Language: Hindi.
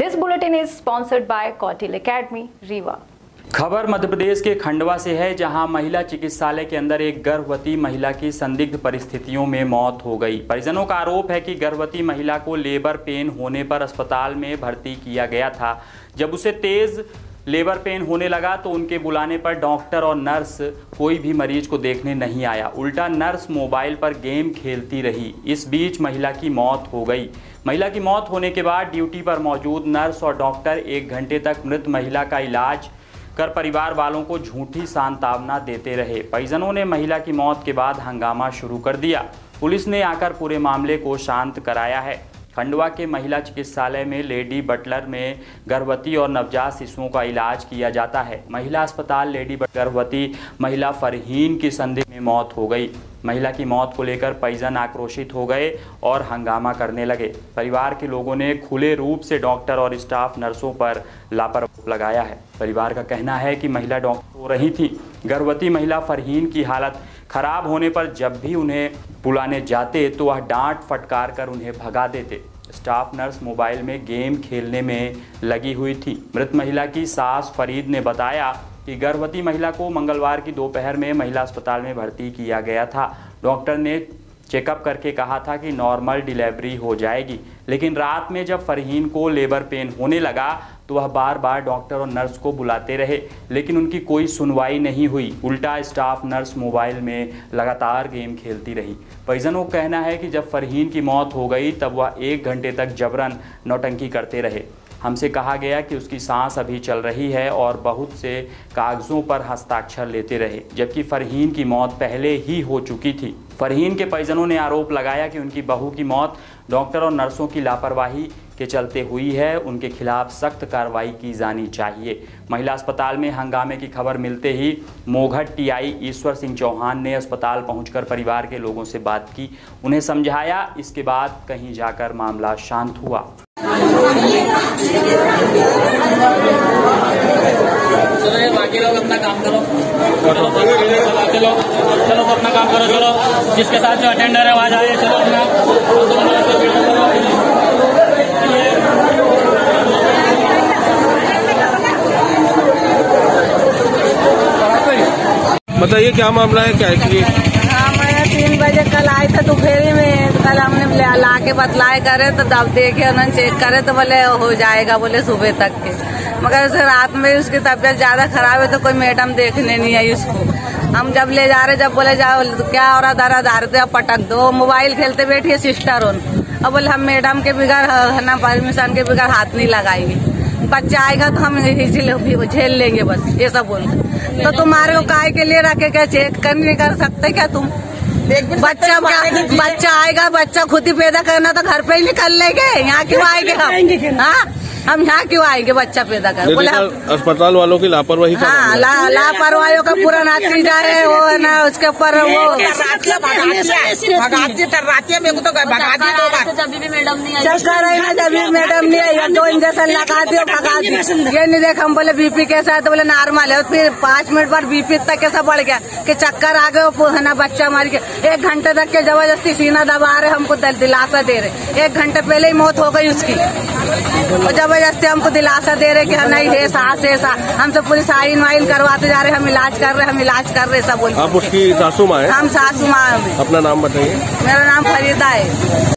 This bulletin is sponsored by Kautil Academy, Rewa. खबर मध्य प्रदेश के खंडवा से है, जहां महिला चिकित्सालय के अंदर एक गर्भवती महिला की संदिग्ध परिस्थितियों में मौत हो गई। परिजनों का आरोप है कि गर्भवती महिला को लेबर पेन होने पर अस्पताल में भर्ती किया गया था। जब उसे तेज लेबर पेन होने लगा तो उनके बुलाने पर डॉक्टर और नर्स कोई भी मरीज को देखने नहीं आया। उल्टा नर्स मोबाइल पर गेम खेलती रही। इस बीच महिला की मौत हो गई। महिला की मौत होने के बाद ड्यूटी पर मौजूद नर्स और डॉक्टर 1 घंटे तक मृत महिला का इलाज कर परिवार वालों को झूठी सांत्वना देते रहे। परिजनों ने महिला की मौत के बाद हंगामा शुरू कर दिया। पुलिस ने आकर पूरे मामले को शांत कराया है। खंडवा के महिला चिकित्सालय में लेडी बटलर में गर्भवती और नवजात शिशुओं का इलाज किया जाता है। महिला अस्पताल लेडी गर्भवती महिला फरहीन की संदिग्ध में मौत हो गई। महिला की मौत को लेकर परिजन आक्रोशित हो गए और हंगामा करने लगे। परिवार के लोगों ने खुले रूप से डॉक्टर और स्टाफ नर्सों पर लापरवाही लगाया है। परिवार का कहना है कि महिला डॉक्टर हो रही थी। गर्भवती महिला फरहीन की हालत खराब होने पर जब भी उन्हें बुलाने जाते तो वह डांट फटकार कर उन्हें भगा देते। स्टाफ नर्स मोबाइल में गेम खेलने में लगी हुई थी। मृत महिला की सास फरीद ने बताया कि गर्भवती महिला को मंगलवार की दोपहर में महिला अस्पताल में भर्ती किया गया था। डॉक्टर ने चेकअप करके कहा था कि नॉर्मल डिलीवरी हो जाएगी, लेकिन रात में जब फरहीन को लेबर पेन होने लगा तो वह बार बार डॉक्टर और नर्स को बुलाते रहे, लेकिन उनकी कोई सुनवाई नहीं हुई। उल्टा स्टाफ नर्स मोबाइल में लगातार गेम खेलती रही। परिजनों का कहना है कि जब फरहीन की मौत हो गई तब वह 1 घंटे तक जबरन नौटंकी करते रहे। हमसे कहा गया कि उसकी सांस अभी चल रही है और बहुत से कागजों पर हस्ताक्षर लेते रहे, जबकि फरहीन की मौत पहले ही हो चुकी थी। फरहीन के परिजनों ने आरोप लगाया कि उनकी बहू की मौत डॉक्टर और नर्सों की लापरवाही के चलते हुई है। उनके खिलाफ सख्त कार्रवाई की जानी चाहिए। महिला अस्पताल में हंगामे की खबर मिलते ही मोघट टीआई ईश्वर सिंह चौहान ने अस्पताल पहुंचकर परिवार के लोगों से बात की, उन्हें समझाया। इसके बाद कहीं जाकर मामला शांत हुआ। चलो ये बाकी लोग अपना काम करो, चलो अपना काम करो, चलो जिसके साथ जो अटेंडर है वहाँ जाए, चलो अपना। बताइए क्या मामला है, क्या है? हाँ, मैं 3 बजे कल आए थे दोपहर में। कल हमने ला के बतलाए करे तो जब देखे उन्होंने चेक करे तो बोले हो जाएगा, बोले सुबह तक के। मगर उसे रात में उसकी तबीयत ज्यादा खराब है तो कोई मैडम देखने नहीं आई उसको। हम जब ले जा रहे, जब बोले जाओ क्या और आधार तो पटक दो। मोबाइल खेलते बैठी है सिस्टर उन। अब बोले हम मैडम के बिगड़ है ना, परमिशन के बिगड़ हाथ नहीं लगाएंगे। बच्चा आएगा तो हम झेल लेंगे, बस ये सब बोल। तो तुम्हारे को काय के लिए रखे क्या चेक नहीं कर सकते क्या तुम? बच्चा आएगा, बच्चा खुद ही पैदा करना तो घर पे ही निकल लेंगे। यहाँ क्यों आएंगे हम? हाँ, हम यहाँ क्यों आएंगे बच्चा पैदा कर? बोले अस्पताल वालों की लापरवाही। हाँ, लापरवाहियों का पूरा नतीजा है वो है ना। उसके ऊपर वो जब भी मैडम नहीं आई, 2 इंजेक्शन लगा दियो भगा दी। ये नहीं देख, हम बोले बीपी कैसा है तो बोले नॉर्मल है। फिर 5 मिनट बाद बीपी तक कैसा बढ़ गया कि चक्कर आ गए है ना। बच्चा मार के 1 घंटे तक के जबरदस्ती सीना दबा रहे, हमको दिलासा दे रहे। 1 घंटे पहले ही मौत हो गई उसकी और जबरदस्ती हमको दिलासा दे रहे कि नहीं है सांस है। हमसे पूरी साइन वाइन करवाते जा रहे, हम इलाज कर रहे सब बोल। आप उसकी सासू माँ हैं? हम सासू माँ। अपना नाम बताइए। मेरा नाम फरीदा है।